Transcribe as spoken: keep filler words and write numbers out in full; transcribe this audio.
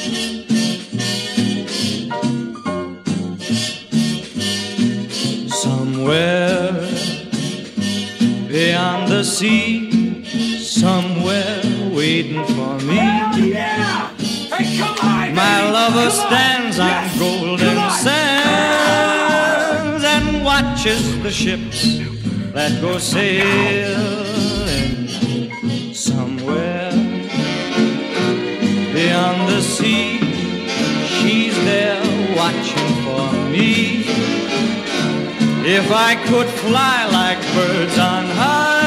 Somewhere beyond the sea, somewhere waiting for me. Yeah! Hey, come on, My baby. lover Come on. stands on Yes. golden Come on. sands and watches the ships that go sailing. Somewhere beyond the sea, she's there watching for me. If I could fly like birds on high,